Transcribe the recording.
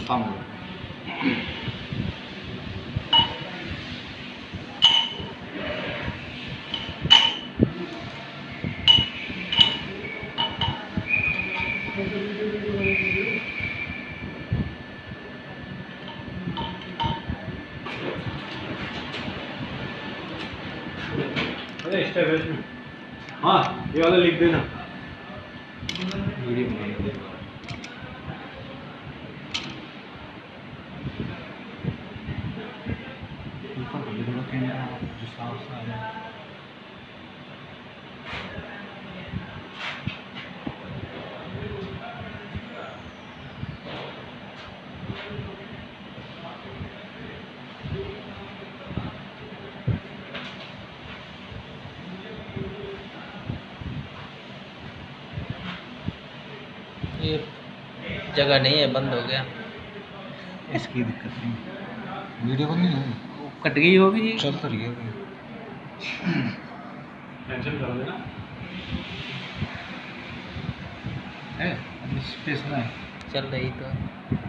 काम हो हाँ ये वाला लिख देना वीडियो में ये जगह नहीं है, बंद हो गया। इसकी दिक्कत नहीं, वीडियो बंद नहीं होगी, कट गई होगी, चल तो रही है कैंसिल कर देना है स्पेस में चल रही तो।